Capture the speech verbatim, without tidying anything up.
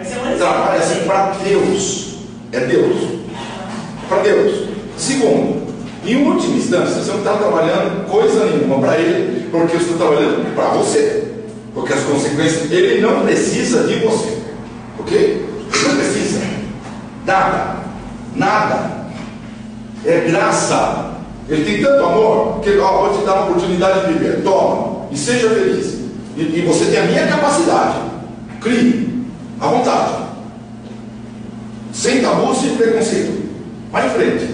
Trabalha-se para Deus. É Deus. Para Deus. Segundo, em última instância, você não está trabalhando coisa nenhuma para Ele, porque você está trabalhando para você. Porque as consequências, Ele não precisa de você. Ok? Ele não precisa. Nada. Nada. É graça. Ele tem tanto amor que ele ó, vou te dar uma oportunidade de viver. Toma. E seja feliz. E, e você tem a minha capacidade. Crie. À vontade. Sem tabu, sem preconceito. Vai em frente.